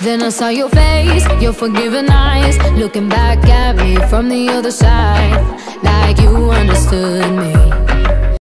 Then I saw your face, your forgiving eyes, looking back at me from the other side, like you understood me.